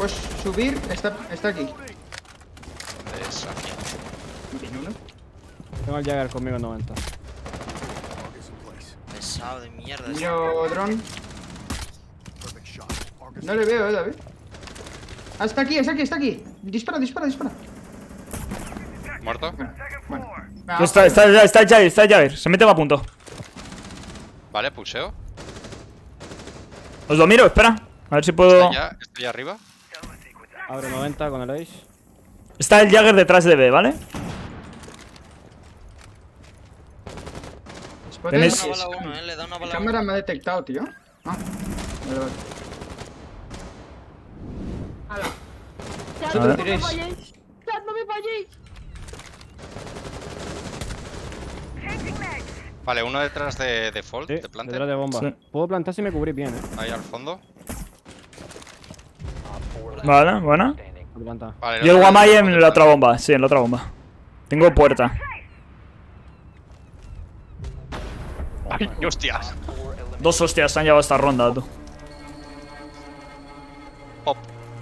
Pues subir, está aquí. ¿Dónde es aquí? ¿Tiene uno? Tengo el Jagger conmigo en 90. Pesado de mierda. Miro dron. No le veo, David. Ah, está aquí, está aquí, está aquí. Dispara, dispara, dispara. ¿Muerto? Bueno. Está el Jagger. Se mete a punto. Vale, pulseo. Os lo miro, espera. A ver si puedo. Estoy arriba. Abro 90 con el Ace. Está el Jagger detrás de B, ¿vale? Tenéis... Le da una bala a uno, le da una La bala a cámara uno. me ha detectado, tío. Ah, vale, vale. A Vosotros ver. tiréis. ¡No me falléis! Vale, uno detrás de default, Sí, de plante. detrás de bomba. Sí. Puedo plantar si me cubrís bien, Ahí al fondo. Vale, buena. Puedo plantar. Vale, Y el Guamai en la otra bomba. Sí, en la otra bomba. Tengo puerta. ¡Ay, hostias! 2 hostias se han llevado esta ronda, tú. Pop.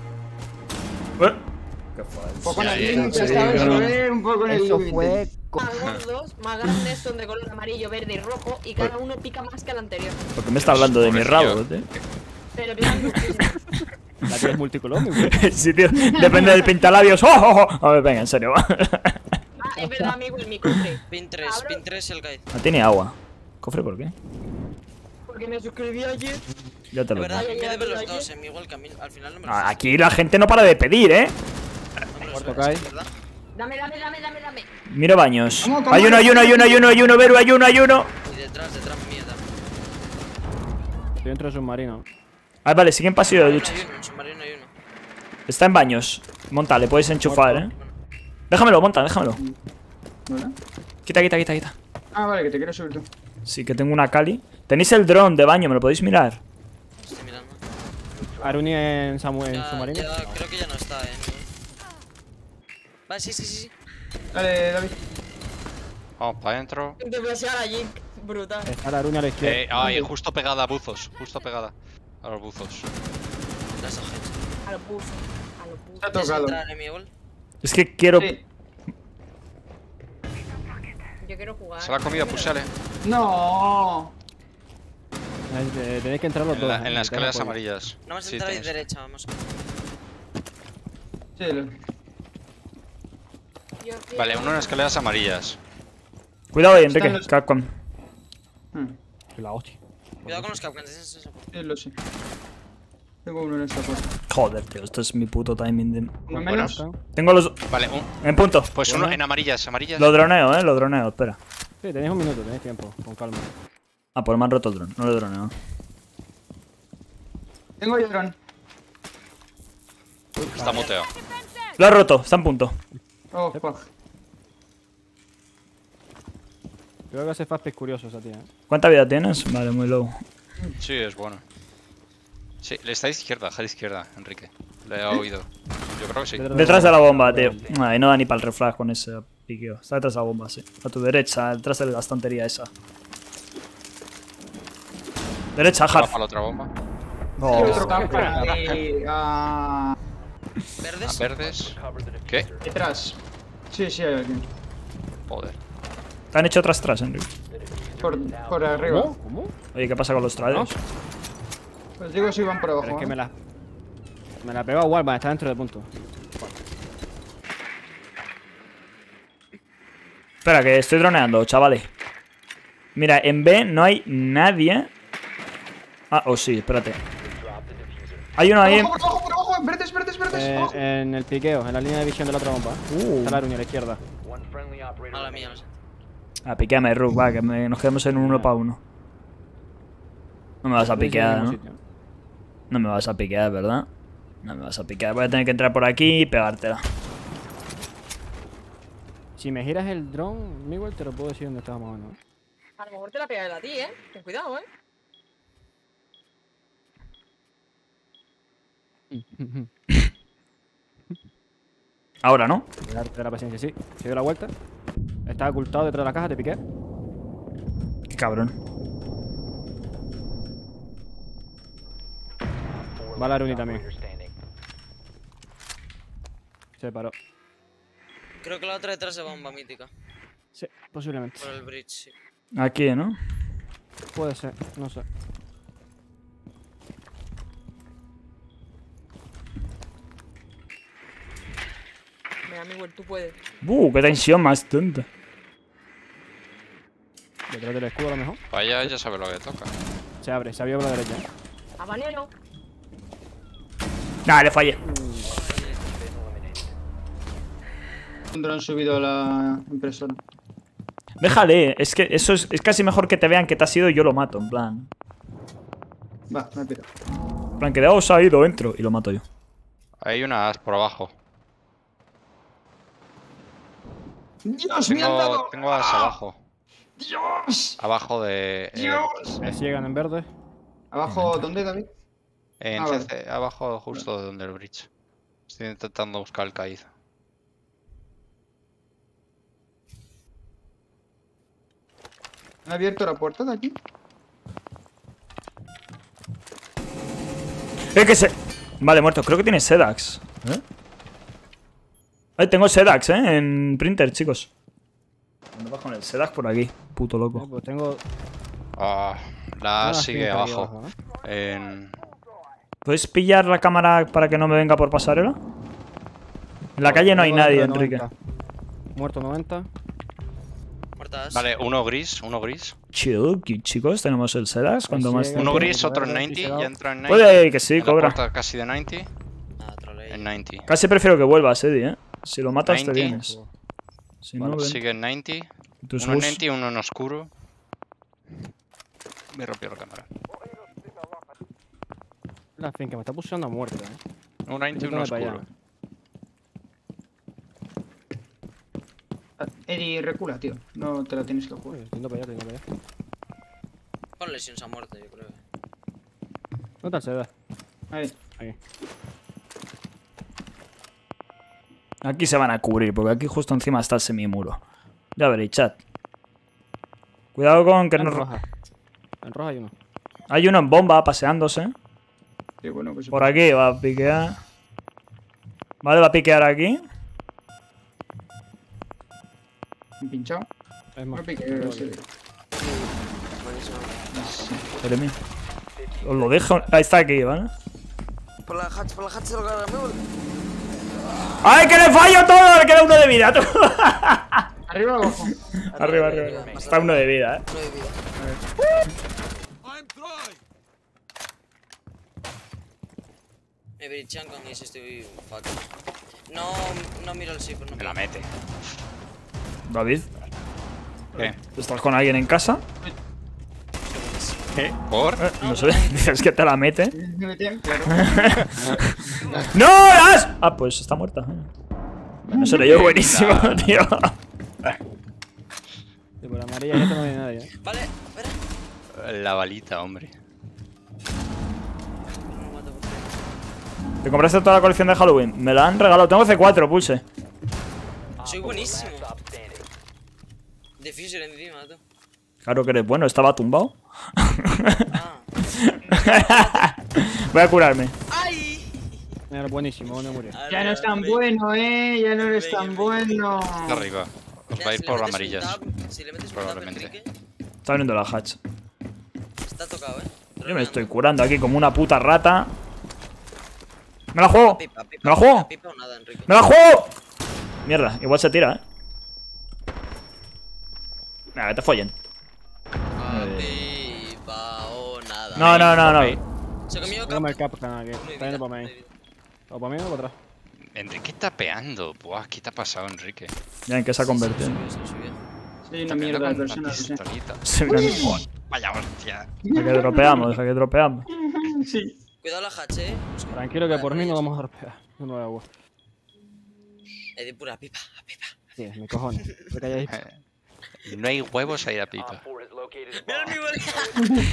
Un poco en el Sí, límite, sí, ¿sabes? claro. Un poco en el Eso límite. fue. Más gordos, más grandes, son de color amarillo, verde y rojo, y cada uno pica más que el anterior. ¿Por qué me está hablando de mi rabo, tío? Pero pican muchísimo. La tía es multicolor, mi güey. Sí, tío. Depende del pintalabios. ¡Oh, oh, oh! A ver, venga, en serio, va. Ah, es verdad, amigo, el mi cofre. Pin 3, Abro. pin 3 el guide. No tiene agua. ¿Cofre por qué? Porque me suscribí ayer. Ya te De lo verdad, digo. Ay, pídeme ay, los ay, dos, ay. igual que a mí, al final no me los Ah, aquí la gente no para de pedir, ¿eh? no me los Muerto ves, Kai. ¿verdad? Dame. Miro baños. ¿Cómo? Hay uno, Veru, hay uno. Y detrás mierda. Estoy dentro del submarino. Ah, vale, sigue en pasillo de duchas. Hay uno, en submarino hay uno. Está en baños. Monta, le puedes enchufar, ¿eh? Déjamelo, monta, déjamelo. ¿Vale? Quita. Ah, vale, que te quiero subir tú. Sí, que tengo una Cali. Tenéis el dron de baño, ¿me lo podéis mirar? Estoy mirando. Aruni en Samuel en Ya, submarino. creo que ya no está, Vale, sí. Dale, David. Vamos para adentro. Te voy a echar allí, brutal. Está la Aruni a la izquierda. Ay, justo pegada a buzos. Justo pegada a los buzos. Las agencias. A los buzos. A los buzos. Está ¿Quieres tocado. entrar, igual? Es que quiero... Sí. Yo quiero jugar. Se la ha comido, pulsale. No. Tenéis que entrar los dos. En las escaleras Tengo amarillas. No vas a Sí, entrar a tenéis. derecha, vamos. Sí, Yo quiero- Vale, uno en escaleras amarillas. Cuidado ahí, Enrique. Están los- Capcom. apoyo. La hostia. Cuidado con los capcans, eso. Sí, lo sé. Tengo uno en esta puerta. Joder, tío, esto es mi puto timing de... Uno menos. Tengo los... Vale, En punto. pues uno en amarillas, amarillas. Lo droneo, lo droneo, espera. Sí, tenéis un minuto, tenéis tiempo. Con calma. Ah, pues me han roto el dron, no lo he droneado. Tengo yo dron. Está muteado. Lo he roto, está en punto. Oh, fuck. Creo que ese Fast es curioso esa tía. ¿Cuánta vida tienes? Vale, muy low. Sí, es bueno. Sí, le está a izquierda, Enrique. Le he oído. Yo creo que sí. Detrás de la bomba, tío. Ay, no da ni para el reflag con ese piqueo. Está detrás de la bomba, sí. A tu derecha, detrás de la estantería esa. Derecha, Va Harf. para la otra bomba. Oh. Hay otro cámara ahí. Ah, A ¿Verdes? verdes. ¿Qué? detrás. Sí, hay alguien. Joder. Te han hecho otras tras, Enrique. Por arriba. ¿Cómo? Oye, ¿qué pasa con los traders? Pues digo si van por abajo. Pero es que ¿eh? me la pegó a Warman, está dentro del punto. Espera, que estoy droneando, chavales. Mira, en B no hay nadie. Ah, oh sí, espérate. Hay uno ahí. Por abajo, por abajo. Verdes, abajo. En el piqueo, en la línea de visión de la otra bomba. Está la Aruni a la izquierda. Mala mía, no sé. Ah, piqueame, Rook, va, que nos quedemos en un 1 para 1. No me vas a piquear, ¿no? No me vas a piquear, ¿verdad? No me vas a piquear. Voy a tener que entrar por aquí y pegártela. Si me giras el dron, Miguel, te lo puedo decir dónde estábamos, ¿no? A lo mejor te la pega él a ti, Ten cuidado, Ahora, ¿no? Voy a darte la paciencia, sí. Se dio la vuelta. Está ocultado detrás de la caja, te piqué. Qué cabrón. Va la Aruni también. Se paró. Creo que la otra detrás de bomba mítica. Sí, posiblemente. Por el bridge, sí. Aquí, ¿no? Puede ser, no sé. Venga, Miguel, tú puedes. Qué tensión más tonta. Detrás del escudo a lo mejor. Vaya, ya sabe lo que toca. Se abre, se abrió por la derecha. Habanero. Nah, le fallé. Un dron subido a la impresora. Déjale, es que eso es casi mejor que te vean que te has ido y yo lo mato, en plan. Va, me he pirado. En plan, que de se ha ido, entro y lo mato yo. Hay una as por abajo. ¡Dios, me han dado! Tengo as abajo. ¡Dios! Abajo de... ¡Dios! Me ciegan en verde. ¿Abajo dónde, David? en vale. CC, abajo justo donde el bridge. Estoy intentando buscar el caído. ¿Han abierto la puerta de aquí? Que se... Vale, muerto. Creo que tiene Sedax. Ay, tengo Sedax, en printer, chicos. ¿Dónde vas con el Sedax por aquí? Puto loco. Pues tengo. Ah, la una as sigue finca aquí abajo. ¿eh? ¿Puedes pillar la cámara para que no me venga por pasarela? En la calle no hay Tengo nadie, dentro de Enrique. 90. Muerto 90. Muertas. Vale, uno gris, uno gris. Chill, chicos, tenemos el Sedax. Cuando Sí, más uno Uno tiempo. gris, otro en verde, 90, pisado. ya entró en 90. Puede que sí, En la cobra. puerta casi de 90, Ah, trolei. en 90. Casi prefiero que vuelvas, Eddie, Si lo matas, te 90. vienes. Si no, ven. Sigue en 90. Tus Uno en bus. 90 y uno en oscuro. Me rompió la cámara. La finca me está pulsando a muerte, Uno 90 y uno Invítame para oscuro. allá. Eddie, recula, tío. No te la tienes que jugar. Yendo para allá, yendo para allá. Con lesiones a muerte, yo creo. ¿Dónde está el seda? Ahí. Ahí. Aquí se van a cubrir, porque aquí justo encima está el semimuro. Ya veréis, chat. Cuidado con que En no... roja. En roja hay uno. Hay uno en bomba paseándose. Qué bueno que se Por aquí va a piquear. Vale, va a piquear aquí. me he pinchado. Es más. No pique, sí. Madre mía. Os lo dejo. Ahí está aquí, ¿vale? Por la hatch se lo carga Miguel. ¡Ay, que le fallo todo! Le queda uno de vida, tú. ¿Arriba o abajo? Arriba, arriba. Está uno de vida, No hay vida. Me brichan con ese estoy fuck. No miro el zipper, no Me la mete. David, ¿Qué? ¿estás con alguien en casa? ¿Qué? ¿Por? No sé, dices que te la mete. Me metían, claro. ¡No! ¡As! Ah, pues está muerta. Bueno, se le dio buenísimo, tío. Sí, por la amarilla ya no hay nadie, Vale, espera. La balita, hombre. No me mato por favor. ¿Te compraste toda la colección de Halloween? Me la han regalado. Tengo C4, pulse. Soy buenísimo. Diffuser encima, tú. Claro que eres bueno, estaba tumbado. Ah. Voy a curarme. ¡Ay! Era buenísimo, no murió. Ya no es tan bueno, ya no eres tan bueno. Está arriba. Os va a ir por amarillas. Si le metes un Probablemente. tap, Enrique, Está abriendo la hatch. está tocado, Yo me estoy curando aquí como una puta rata. ¡Me la juego! Pipa, pipa, ¡Me la juego! pipa o nada, Enrique. ¡Me la juego! Mierda, igual se tira, Nada, que te follen. Pipa o nada. No. Se comió Pégame el cap. cap, canal, aquí. Está yendo para mí. O para mí o para atrás. Enrique está peando. Buah, ¿qué te ha pasado, Enrique? Ya en qué se ha convertido. Se subió. Soy una Está mierda peando de con persona, una lo sé. pistolita. Sí, mira, Vaya hostia. deja que dropeamos. Sí. Cuidado la hatch, Tranquilo que por mí no vamos a dropear. No me da agua. De pura pipa, pipa. Sí, mis cojones. Me calláis. No hay huevos a ir a pipa. Mira el mi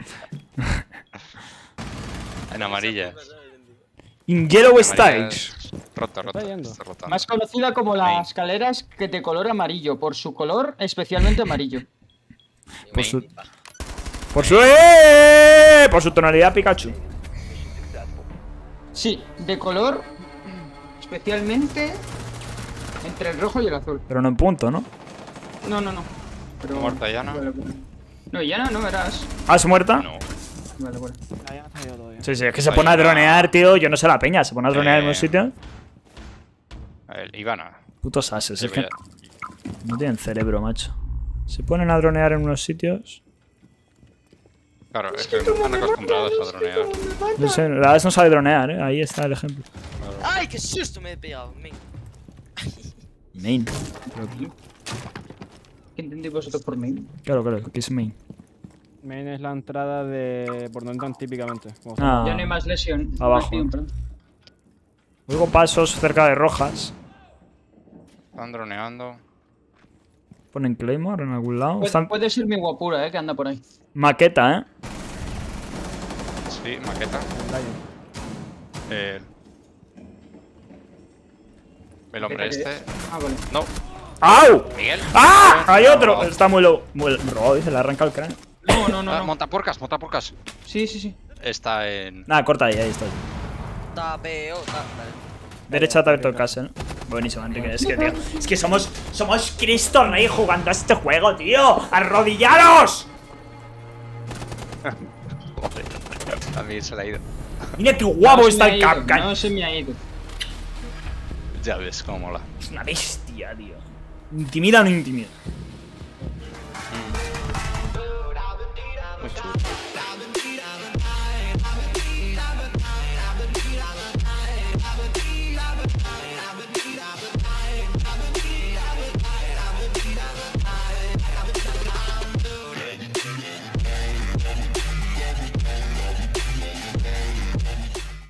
En amarilla. In yellow Amarilla stage. Roto. Está yendo. Está rotando. Más conocida como Main. las escaleras que te color amarillo, por su color especialmente amarillo. Por su- pipa. Por su tonalidad Pikachu. Sí, de color Especialmente entre el rojo y el azul. Pero no en punto, ¿no? No. Pero... Muerta Yana. Vale. No, Yana no verás. ¿Ah, es muerta? No. Vale. Ah, ya no está ido todavía. Sí, es que se pone a dronear, tío. Yo no sé la peña, se pone a dronear en un sitio. A ver, Ivana. Putos ases, Sí, es que ya. no tienen cerebro, macho. Se ponen a dronear en unos sitios. Claro, es que están acostumbrados a dronear. No sé, la verdad es que no sabe dronear, Ahí está el ejemplo. ¡Ay, qué susto me he pegado! Main. ¿Qué entendéis vosotros por main? Claro, que es main. Main es la entrada de por donde entran típicamente. Como Ah, Ya no hay más lesión. Abajo. Perdón. Oigo pasos cerca de rojas. Están droneando. Ponen Claymore en algún lado. Están... Puede ser mi guapura, que anda por ahí. Maqueta, Sí, maqueta. El hombre ¿Maqueta qué este. Ah, vale. No, ¡Au! Miguel. ¡Ah! ¡Hay otro! No. Está muy low. Muy robado, se le ha arrancado el cráneo. No. Montapuercas. Sí. Está en. Nada, corta ahí está. Tapeo, vale. Derecha te ha abierto el castle. Buenísimo, Enrique. Es que, tío. Es que somos Cristo Rey jugando a este juego, tío. ¡Arrodillaros! Joder. A mí se le ha ido. Mira qué guapo No se está me ha el ido, Capcan. No se me ha ido. Ya ves cómo mola. Es una bestia, tío. ¿Intimida o no intimida?